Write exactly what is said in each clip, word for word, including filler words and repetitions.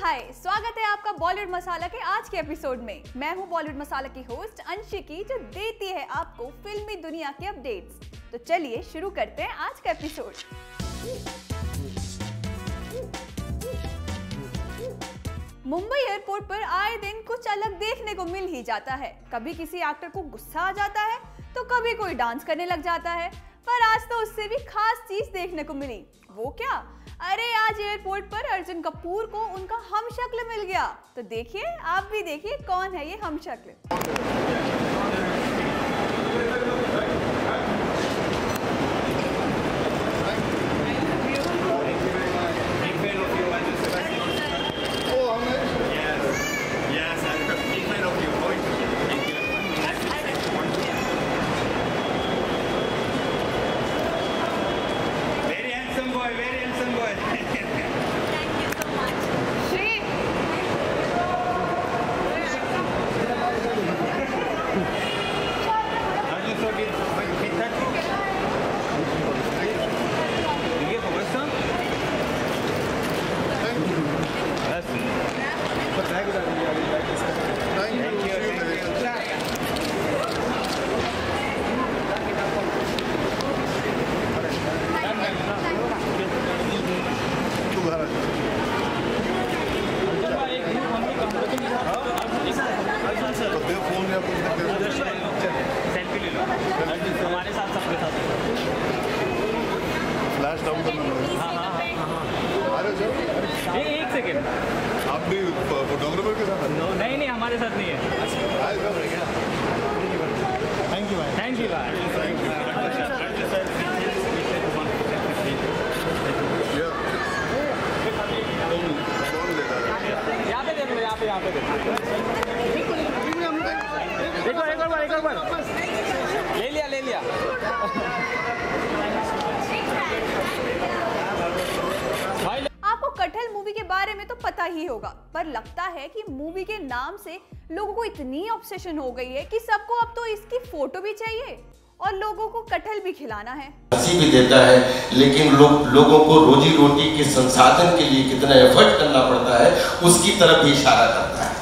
हाय, स्वागत है आपका बॉलीवुड मसाला के आज के एपिसोड में। मैं हूं बॉलीवुड मसाला की होस्ट अंशिकी, जो देती है आपको फिल्मी दुनिया के अपडेट्स। तो चलिए शुरू करते हैं आज का एपिसोड। मुंबई एयरपोर्ट पर आए दिन कुछ अलग देखने को मिल ही जाता है। कभी किसी एक्टर को गुस्सा आ जाता है तो कभी कोई डांस करने लग जाता है, पर आज तो उससे भी खास चीज देखने को मिली। वो क्या? अरे आज एयरपोर्ट पर अर्जुन कपूर को उनका हमशक्ल मिल गया। तो देखिए, आप भी देखिए कौन है ये हमशक्ल। फ्लैश डाउन करना। हाँ हाँ हाँ अरे सर एक सेकेंड, आप भी फोटोग्राफर के साथ? नहीं नहीं हमारे साथ नहीं है। थैंक यू भाई। थैंक यू भाई। यहाँ पे देख लो, यहाँ पे यहाँ पे देखो, एक बार एक बार एक बार ले लिया ले लिया। आपको कटहल मूवी के बारे में तो पता ही होगा, पर लगता है कि मूवी के नाम से लोगों को इतनी ऑब्सेशन हो गई है कि सबको अब तो इसकी फोटो भी चाहिए और लोगों को कटहल भी खिलाना है। हंसी भी देता है, लेकिन लोग लोगों को रोजी रोटी के संसाधन के लिए कितना एफर्ट करना पड़ता है उसकी तरफ भी इशारा करता है।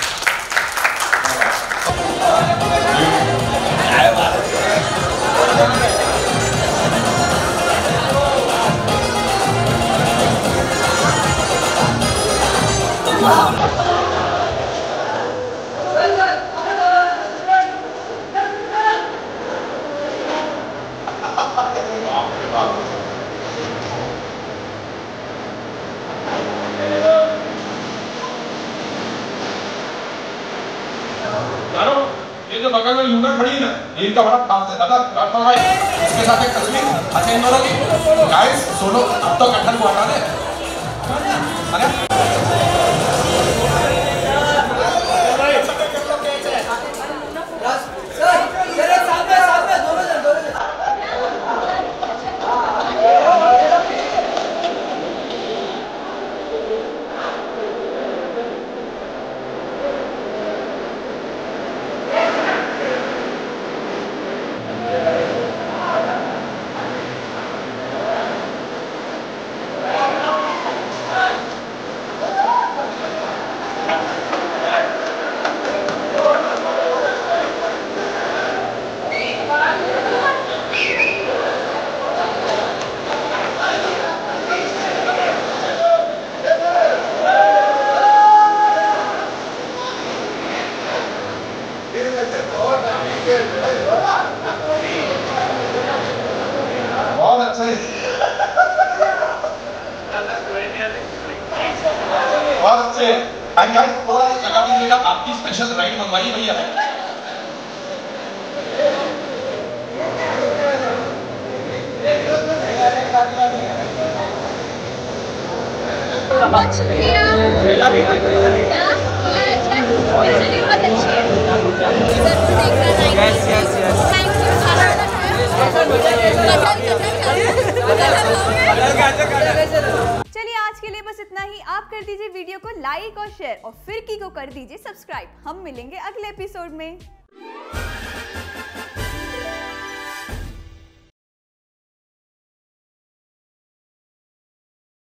ये जो बगल में यूनिट खड़ी है ना, ये इनका बड़ा काम है दादा। इसके साथ एक तस्वीर अच्छा इन दोनों की। गाइस सुनो, अब तो कटहल को हटा दे। अरे बहुत अच्छे बहुत अच्छे थोड़ा जगह भी मिलेगा। आपकी स्पेशल राइड मंगवाई भैया। चलिए आज के लिए बस इतना ही। आप कर दीजिए वीडियो को लाइक और शेयर, और फिरकी को कर दीजिए सब्सक्राइब। हम मिलेंगे अगले एपिसोड में।